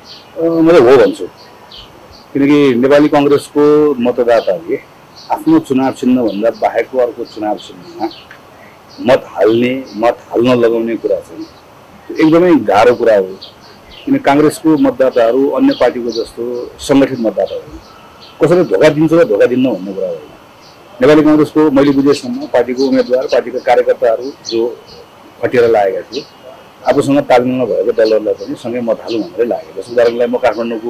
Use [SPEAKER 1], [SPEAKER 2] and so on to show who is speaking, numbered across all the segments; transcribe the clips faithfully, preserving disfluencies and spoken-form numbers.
[SPEAKER 1] म त हो भन्छु किनकि नेपाली कांग्रेसको मतदाताले आफ्नो चुनाव चिन्हभन्दा बाहेकको अर्को चुनाव चिन्हमा मत हाल्ने मत हाल्न लगाउने कुरा चाहिँ एकदमै गाह्रो कुरा हो किन कांग्रेसको मतदाताहरू अन्य पार्टीको जस्तो संगठित मतदाता होइन कसैले धोका दिन्छ र धोका दिन्न भन्ने कुरा होइन नेपाली कांग्रेसको मैले बुझेसम्म पार्टीको उम्मेदवार पार्टीका कार्यकर्ताहरू जो खटिएर लागेका थिए आफूसँग तालमेल नभएको दलहरूलाई पनि सँगै मत हालौँ भनेर लागेको छ उदाहरणलाई म काठमाडौँको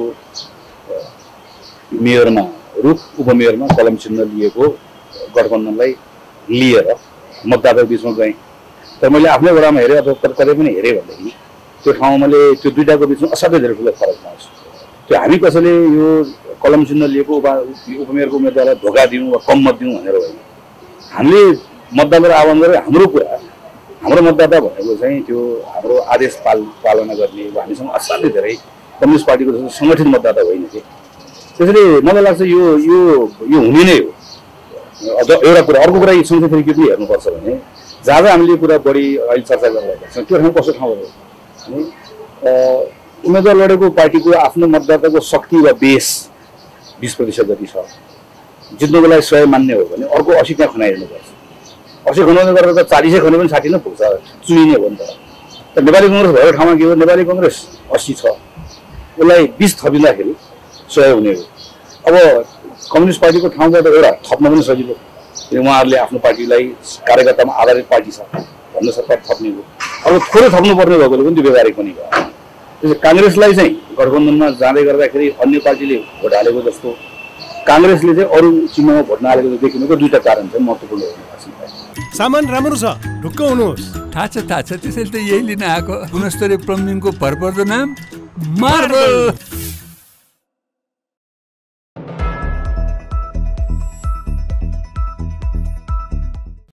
[SPEAKER 1] मेयरमा रुख उपमेयरमा कलम चिन्ह लिएको गठबन्धनलाई लिएर मतदाताको बिचमा गएँ तर मैले आफ्नै वडामा हेरेँ अथवा कतै पनि हेरेँ भनेदेखि त्यो ठाउँमा मैले त्यो दुईटाको बिचमा असाध्यै धेरै ठुलो फरक पाउँछु त्यो हामी कसैले यो कलम चिन्ह लिएको उपा उपमेयरको उम्मेदवारलाई धोका दिउँ वा कम मत दिउँ भनेर होइन हामीले मतदातालाई आह्वान गरेर हाम्रो कुरा हाम्रो मतदाता भनेको चाहिँ त्यो हाम्रो आदेश पाल पालना गर्ने वा हामीसँग असाध्यै धेरै कम्युनिस्ट पार्टीको जस्तो सङ्गठित मतदाता होइन कि त्यसैले मलाई लाग्छ यो यो यो हुने नै हो अझ एउटा कुरा अर्को कुरा सँगसँगै फेरि के पनि हेर्नुपर्छ भने जहाँ जहाँ हामीले कुरा बढी अहिले चर्चा गरिरहेका छौँ त्यो ठाउँ कस्तो ठाउँ हो भने उम्मेदवार लडेको पार्टीको आफ्नो मतदाताको शक्ति वा बेस बिस प्रतिशत जति छ जित्नुको लागि सय मान्ने हो भने अर्को असी त्यहाँ खनाइदिनुपर्छ असी खनाउने गरेर त चालिसै खने पनि साठी नै पुग्छ चुनिने हो नि त नेपाली कङ्ग्रेस भएको ठाउँमा के हो नेपाली कङ्ग्रेस अस्सी छ उसलाई बिस थपिँदाखेरि सय हुने हो अब कम्युनिस्ट पार्टीको ठाउँबाट एउटा थप्न पनि सजिलो किन उहाँहरूले आफ्नो पार्टीलाई कार्यकर्तामा आधारित पार्टी छ भन्न सरकार थप्ने हो अब थोरै थप्नुपर्ने भएकोले पनि त्यो व्यवहारिक पनि भयो त्यसै काङ्ग्रेसलाई चाहिँ गठबन्धनमा जाँदै गर्दाखेरि अन्य पार्टीले भोट हालेको जस्तो काङ्ग्रेसले चाहिँ अरू चिन्हमा भोट नहालेको जस्तो देखिनुको दुईवटा कारण चाहिँ महत्त्वपूर्ण हुने
[SPEAKER 2] सामान राम्रो छ ढुक्क हुनुहोस्
[SPEAKER 3] थाहा छ थाहा छ त्यसैले त यही लिन आएको गुणस्तरीय प्लम्बिङको भरपर्दो नाम मार्बल।